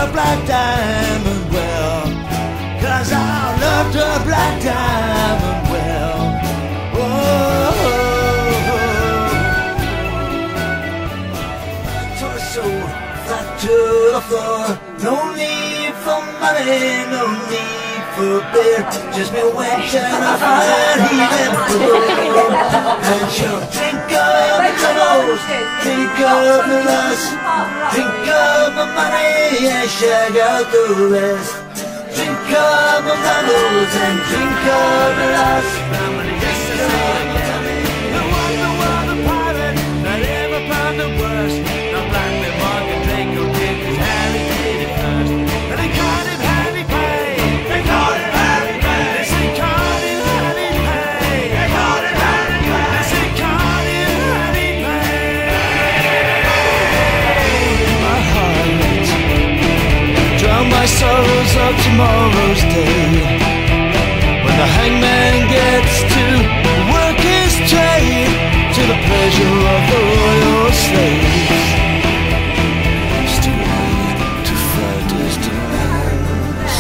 the black diamond well, 'cause I loved the black diamond well. Torso flat to the floor, no need for money, no need for beer, just me waiting on fire, heaving floor. And she'll drink up the troubles, drink up the lust, drink up my money and shag out the rest. Drink up my bubbles and drink up the lust. No wonder why the pirate that ever found the worst. Not like the Morgan Drake who did his Harry did it first. And they caught him Harry Pay. They caught him Harry Pay. They say caught him Harry Pay. They caught him Harry Pay. They say caught him Harry Pay. My heart, drown my sorrows of tomorrow's day. When the hangman gets to work his trade, to the pleasure of the royal slaves. It's too late to fight his demands.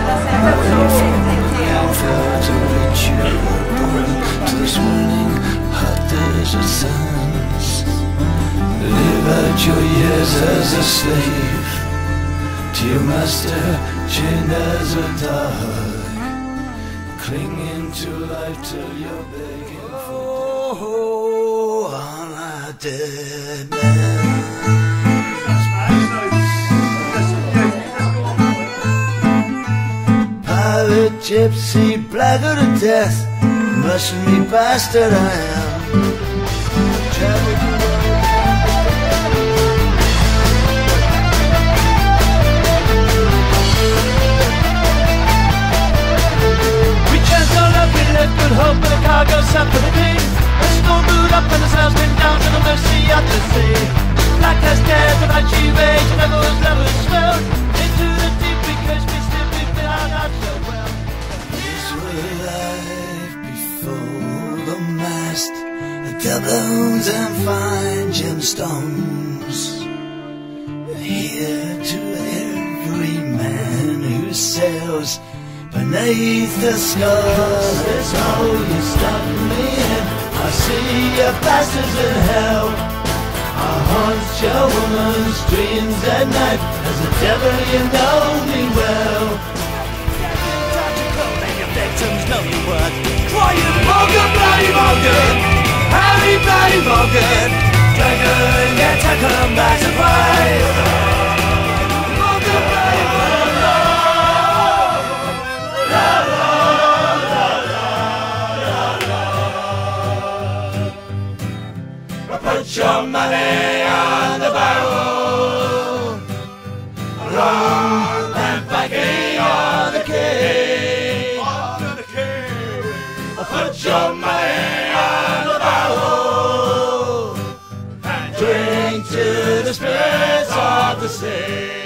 To reach you born to the swirling hot desert sands. Live out your years as a slave to your master, chained as a dog, clinging to life till you're begging for all a dead man. Pirate, gypsy, blackguard of death, mercenary bastard I am. Traveled the world. Good hope and the cargo sat for the king. The storm blew up and the sails came down to the mercy of the sea. Black as death, the banshee rage, and levels swelled into the deep because we still lived out our so well. These were life before the mast, the doubloons and fine gemstones. Here to every man who sails beneath the skies, there's no use stopping me in. I see you bastards in hell. I haunt your woman's dreams at night. As a devil you know me well. Time to go and your victims know your word. Crying Morgan, bloody Morgan, Harry bloody Morgan, dragon get to come back to fight. Morgan, bloody Morgan. Put your money on the barrel, rum and baccy on the king. Put your money on the barrel and drink to the spirits of the sea.